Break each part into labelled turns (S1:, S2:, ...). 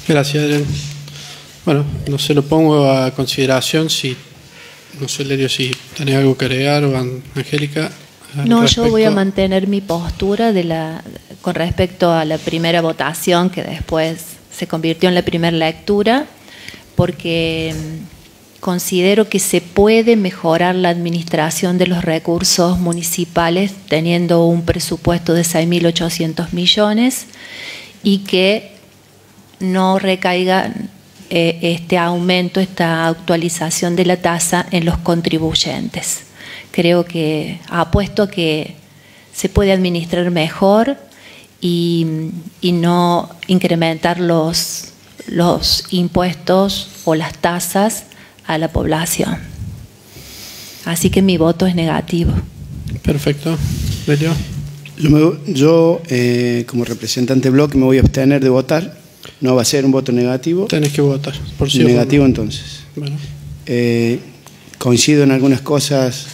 S1: Gracias, Adrián. Bueno, no se lo pongo a consideración. Si no sé, Lerio, si tenés algo que agregar, o Angélica.
S2: No, yo voy a mantener mi postura con respecto a la primera votación, que después se convirtió en la primera lectura, porque considero que se puede mejorar la administración de los recursos municipales teniendo un presupuesto de 6.800 millones y que no recaiga este aumento, esta actualización de la tasa en los contribuyentes. Creo que apuesto a que se puede administrar mejor y no incrementar los impuestos o las tasas a la población. Así que mi voto es negativo.
S1: Perfecto. ¿Lerio?
S3: Yo como representante del bloque, me voy a abstener de votar. No va a ser un voto negativo.
S1: Tenés que votar. Por sí
S3: negativo, entonces.
S1: Bueno.
S3: Coincido en algunas cosas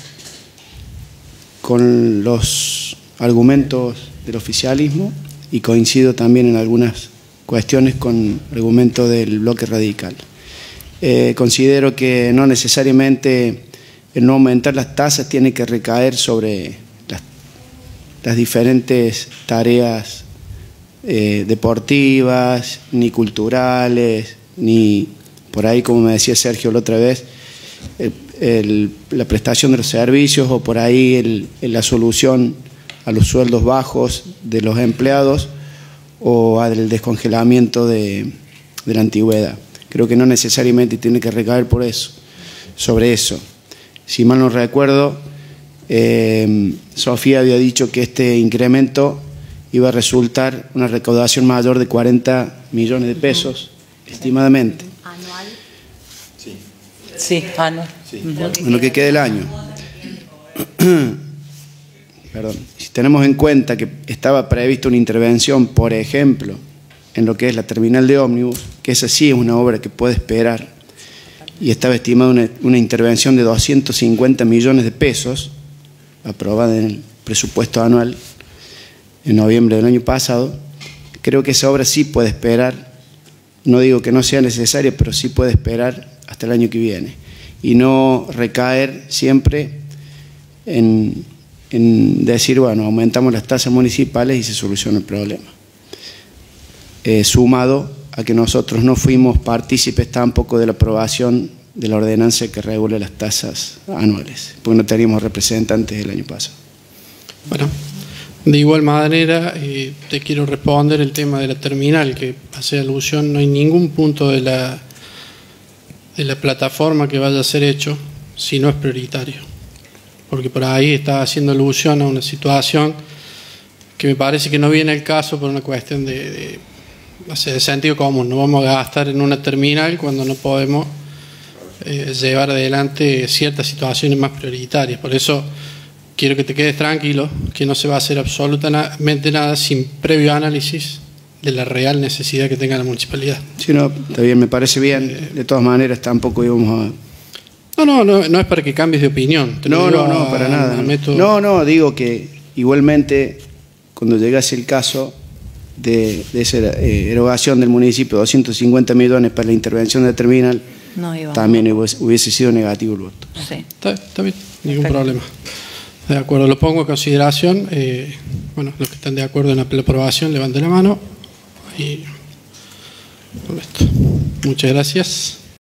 S3: con los argumentos del oficialismo y coincido también en algunas cuestiones con el argumento del bloque radical. Considero que no necesariamente el no aumentar las tasas tiene que recaer sobre las diferentes tareas deportivas, ni culturales, ni por ahí, como me decía Sergio la otra vez, la prestación de los servicios, o por ahí la solución a los sueldos bajos de los empleados, o al descongelamiento de la antigüedad. Creo que no necesariamente tiene que recaer por eso, sobre eso. Si mal no recuerdo, Sofía había dicho que este incremento iba a resultar una recaudación mayor de 40 millones de pesos, estimadamente.
S2: ¿Anual?
S4: Sí. Sí, anual. Sí.
S3: En lo que queda del año. Perdón. Si tenemos en cuenta que estaba prevista una intervención, por ejemplo, en lo que es la terminal de ómnibus, que esa sí es una obra que puede esperar, y estaba estimada una intervención de 250 millones de pesos, aprobada en el presupuesto anual en noviembre del año pasado, creo que esa obra sí puede esperar. No digo que no sea necesaria, pero sí puede esperar hasta el año que viene y no recaer siempre en decir, bueno, aumentamos las tasas municipales y se soluciona el problema. Sumado a que nosotros no fuimos partícipes tampoco de la aprobación de la ordenanza que regula las tasas anuales, porque no teníamos representantes el año pasado.
S1: Bueno, de igual manera, te quiero responder el tema de la terminal, que hace alusión, no hay ningún punto de la plataforma que vaya a ser hecho si no es prioritario. Porque por ahí está haciendo alusión a una situación que me parece que no viene al caso por una cuestión de sentido común. No vamos a gastar en una terminal cuando no podemos llevar adelante ciertas situaciones más prioritarias. Por eso quiero que te quedes tranquilo, que no se va a hacer absolutamente nada sin previo análisis de la real necesidad que tenga la municipalidad.
S3: Sí, no, está bien, me parece bien. De todas maneras, tampoco íbamos a...
S1: No es para que cambies de opinión.
S3: No, para nada. No, digo que igualmente, cuando llegase el caso de esa erogación del municipio, 250 millones para la intervención de la terminal, también hubiese sido negativo el voto.
S2: Sí.
S1: Está bien, ningún problema. De acuerdo, lo pongo a consideración. Bueno, los que están de acuerdo en la aprobación, levanten la mano. Y con esto. Muchas gracias.